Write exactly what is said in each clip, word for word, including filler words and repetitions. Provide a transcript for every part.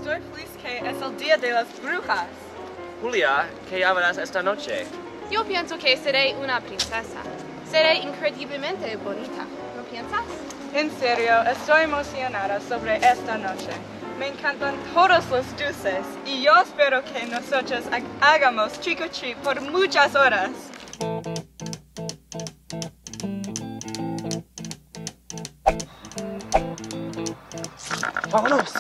estoy feliz que es el día de las brujas. Julia, ¿qué harás esta noche? Yo pienso que seré una princesa. Seré increíblemente bonita. ¿No piensas? En serio, estoy emocionada sobre esta noche. Me encantan todos los dulces y yo espero que nosotros ha hagamos trick or treat por muchas horas. ¡Vámonos!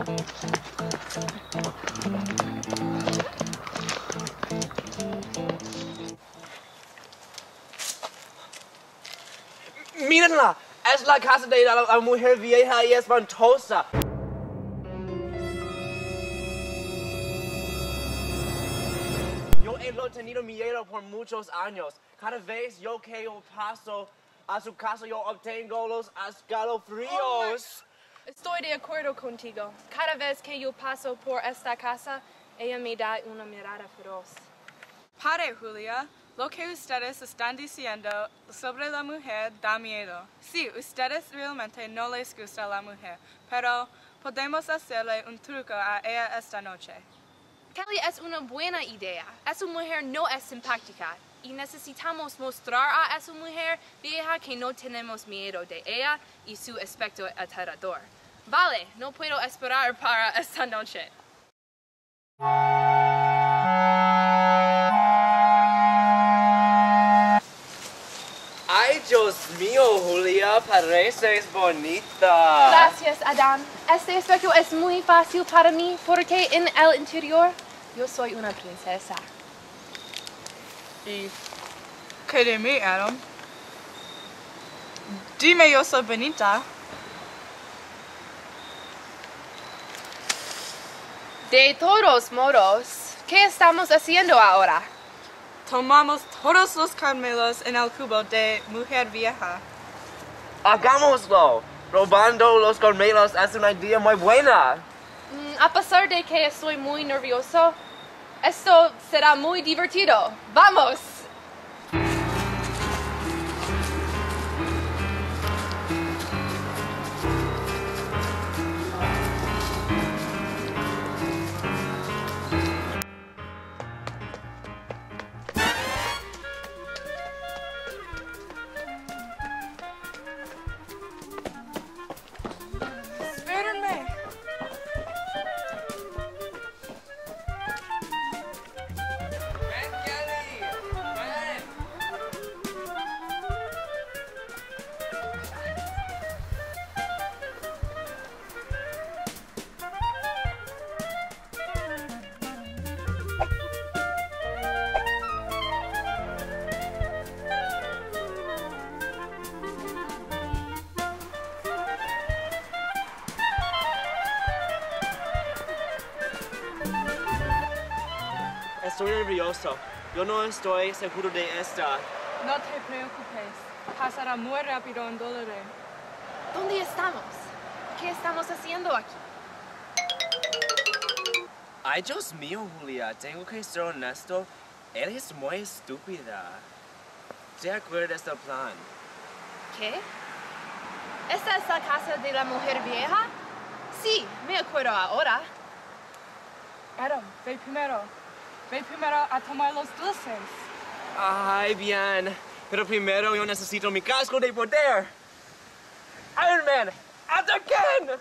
¡Mírenla! Es la casa de la, la mujer vieja y espantosa. Yo he lo tenido miedo por muchos años. Cada vez yo que yo paso a su casa yo obtengo los escalofríos. Estoy de acuerdo contigo. Cada vez que yo paso por esta casa, ella me da una mirada feroz. Pare, Julia. Lo que ustedes están diciendo sobre la mujer da miedo. Sí, ustedes realmente no les gusta la mujer, pero podemos hacerle un truco a ella esta noche. Kelly es una buena idea. Esa mujer no es simpática y necesitamos mostrar a esa mujer vieja que no tenemos miedo de ella y su aspecto aterrador. Vale, no puedo esperar para esta noche. ¡Ay, Dios mío, Julia! Pareces bonita. Gracias, Adán. Este aspecto es muy fácil para mí porque en el interior yo soy una princesa. ¿Y qué de mí, Adam? Dime yo soy bonita. De todos modos, ¿qué estamos haciendo ahora? Tomamos todos los caramelos en el cubo de mujer vieja. ¡Hagámoslo! Robando los caramelos es una idea muy buena. Mm, a pesar de que estoy muy nervioso, esto será muy divertido. ¡Vamos! Espérenme. ¡Ven, Kelly! ¡Ven! Estoy nervioso. Yo no estoy seguro de esta. No te preocupes. Pasará muy rápido en dólares. ¿Dónde estamos? ¿Qué estamos haciendo aquí? Ay, Dios mío, Julia. Tengo que ser honesto. Eres muy estúpida. ¿Te acuerdas del plan? ¿Qué? ¿Esta es la casa de la mujer vieja? Sí, me acuerdo ahora. Adam, ve primero. Ve primero a tomar los dulces. Ay, bien. Pero primero yo necesito mi casco de poder. Iron Man, ataquen!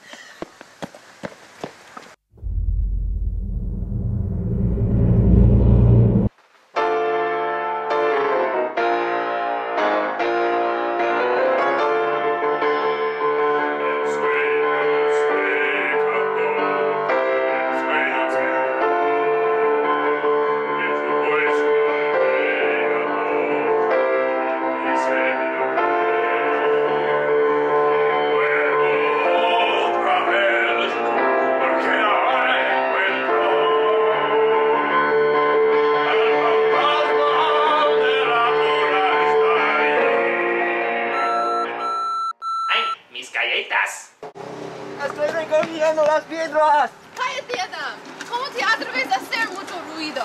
Estoy recogiendo las piedras. ¡Cállate, Adam! ¿Cómo te atreves a hacer mucho ruido?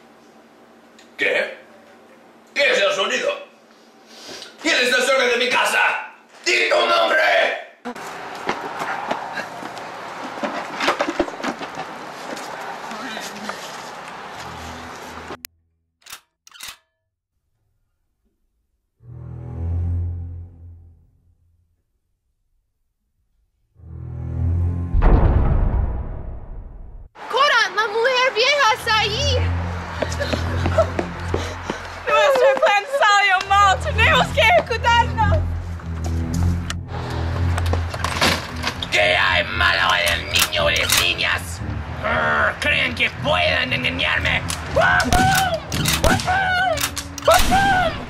¿Qué? ¿Qué es el sonido? ¿Quién está cerca de mi casa? ¡Di tu nombre! españoles, niñas. Arr, ¿creen que puedan engañarme? ¡Wahoo! ¡Wahoo! ¡Wahoo!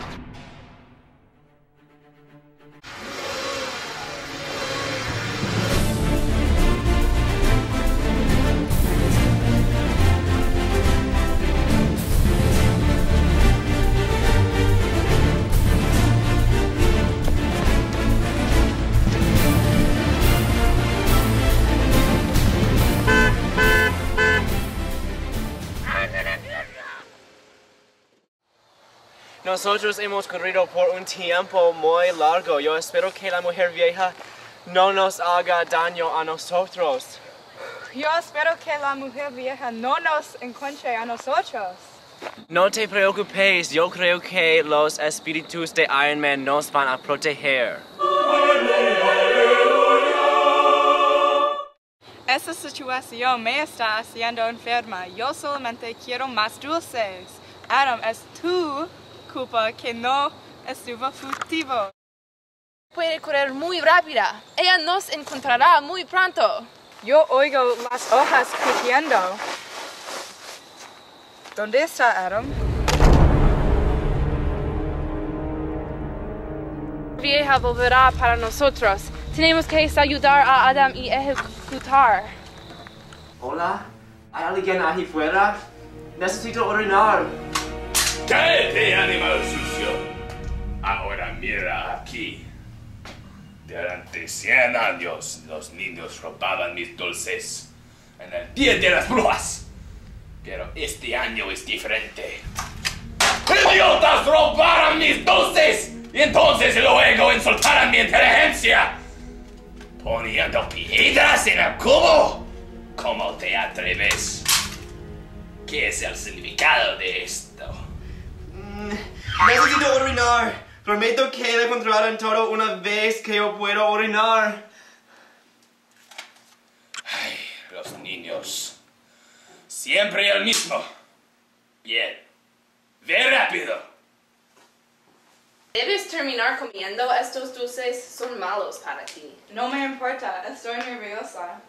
Nosotros hemos corrido por un tiempo muy largo. Yo espero que la mujer vieja no nos haga daño a nosotros. Yo espero que la mujer vieja no nos encuentre a nosotros. No te preocupes, yo creo que los espíritus de Iron Man nos van a proteger. Esta situación me está haciendo enferma. Yo solamente quiero más dulces. Adam, es tu culpa que no estuvo furtivo. Puede correr muy rápida. Ella nos encontrará muy pronto. Yo oigo las hojas crujiendo. ¿Dónde está Adam? Vieja volverá para nosotros. Tenemos que ayudar a Adam y ejecutar. Hola, ¿hay alguien ahí fuera? Necesito orinar. ¡Cállate, animal sucio! Ahora mira aquí. Durante cien años, los niños robaban mis dulces en el Día de las Brujas. Pero este año es diferente. ¡Idiotas robaron mis dulces! Y entonces luego insultaron mi inteligencia. Poniendo piedras en el cubo. ¿Cómo te atreves? ¿Qué es el significado de esto? Necesito orinar. Prometo que le encontrarán todo una vez que yo puedo orinar. Ay, los niños. Siempre el mismo. Bien. Ve rápido. Debes terminar comiendo estos dulces. Son malos para ti. No me importa, estoy nerviosa.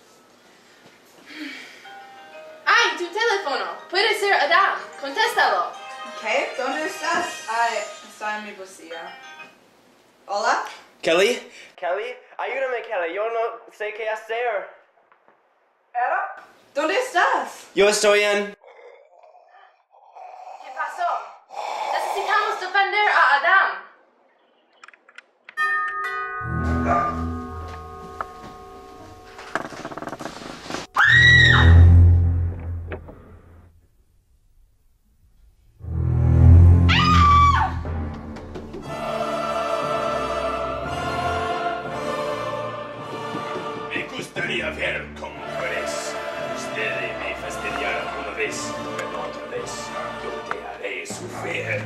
¡Ay, tu teléfono! Puede ser Adam. Contéstalo. ¿Qué? ¿Dónde estás? Ay, está en mi bolsilla. ¿Hola? Kelly? Kelly? Ayúdame, Kelly. Yo no sé qué hacer. ¿Era? ¿Dónde estás? Yo estoy en... ¿Qué pasó? Necesitamos defender a Adam. Me gustaría ver cómo eres. Usted me fastidiará una vez, pero otra vez yo te haré sufrir.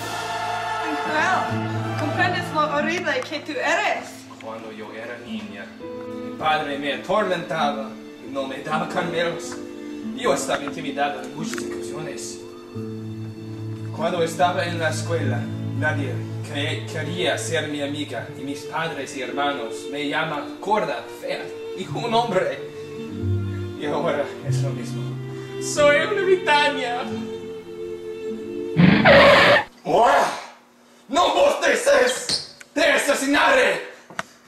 Cruel, ¿comprendes lo horrible que tú eres? Cuando yo era niña, mi padre me atormentaba y no me daba caramelos. Yo estaba intimidado en muchas ocasiones. Cuando estaba en la escuela, nadie que quería ser mi amiga y mis padres y hermanos me llaman gorda, fea y un hombre. Y ahora es lo mismo. Soy una ermitaña. ¡No bosteces! ¡Te asesinaré!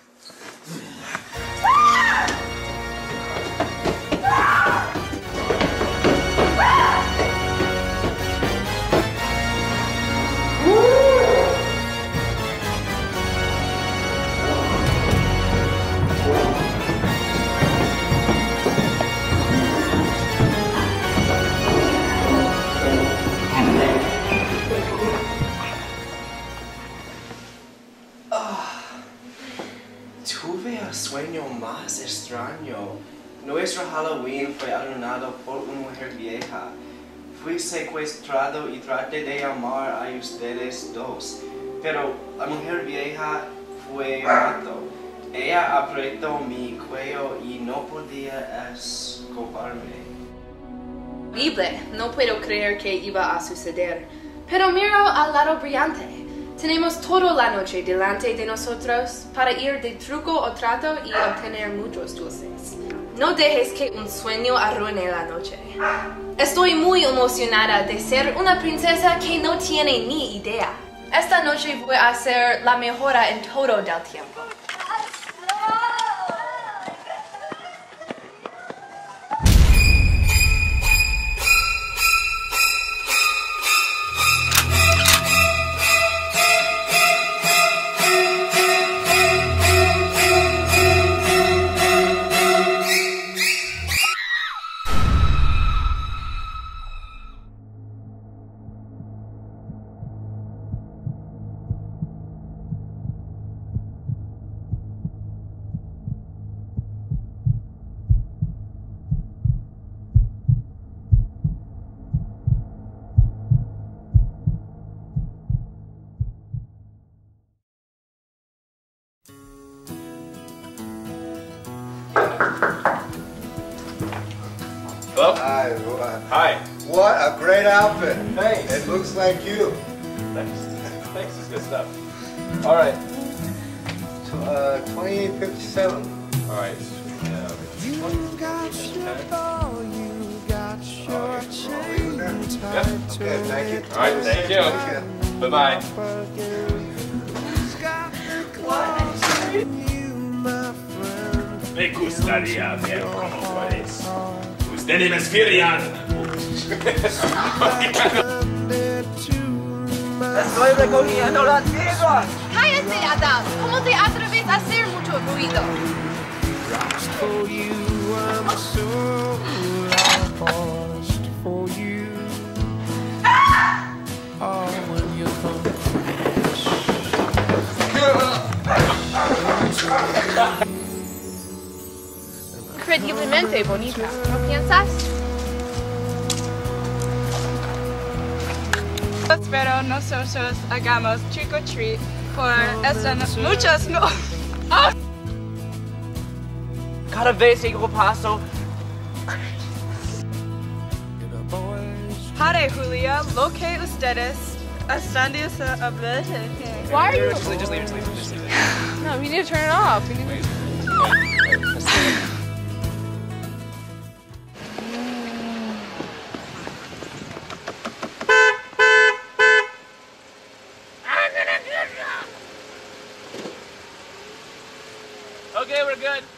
Tuve el sueño más extraño. Nuestro Halloween fue arruinado por una mujer vieja. Fui secuestrado y traté de llamar a ustedes dos. Pero la mujer vieja fue mato. Ella apretó mi cuello y no podía escaparme. Horrible. No puedo creer que iba a suceder. Pero mira al lado brillante. Tenemos toda la noche delante de nosotros para ir de truco o trato y obtener muchos dulces. No dejes que un sueño arruine la noche. Estoy muy emocionada de ser una princesa que no tiene ni idea. Esta noche voy a ser la mejora en todo el tiempo. Hello? Hi, what, Hi. what a great outfit. Thanks. It looks like you. Thanks. Thanks, it's good stuff. All right. Uh, twenty fifty-seven. All right. Yeah. Yep. Okay, thank you. All right, thank you. Bye-bye. Me gustaría ver cómo puedes. Ustedes me inspiran. Estoy recogiendo las piedras. ¡Cállate, Adam! ¿Cómo te atreves a hacer mucho ruido? Increíblemente bonita, ¿no piensas? Espero nosotros hagamos trick or treat por esta no muchas no. ¡Ah! Cada vez que yo paso, Pare, Julia, lo que ustedes están diciendo. Why are you? Just leave, just leave, just leave, just leave it. No, we need to turn it off. We need to... Okay, we're good.